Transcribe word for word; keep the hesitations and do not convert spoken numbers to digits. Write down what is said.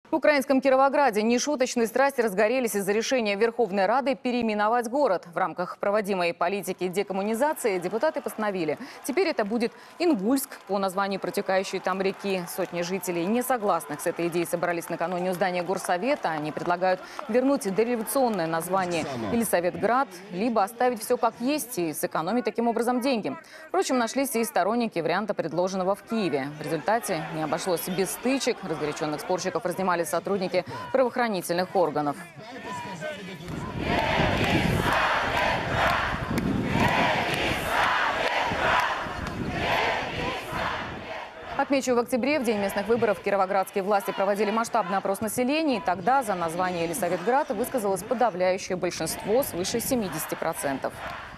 В украинском Кировограде нешуточные страсти разгорелись из-за решения Верховной Рады переименовать город. В рамках проводимой политики декоммунизации депутаты постановили: теперь это будет Ингульск, по названию протекающей там реки. Сотни жителей, не согласных с этой идеей, собрались накануне у здания Горсовета. Они предлагают вернуть дореволюционное название Елисаветград, либо оставить все как есть и сэкономить таким образом деньги. Впрочем, нашлись и сторонники варианта, предложенного в Киеве. В результате не обошлось без стычек. Разгоряченных спорщиков разнимали сотрудники правоохранительных органов. Отмечу, в октябре, в день местных выборов, кировоградские власти проводили масштабный опрос населения. И тогда за название Елисаветград высказалось подавляющее большинство, свыше семидесяти процентов.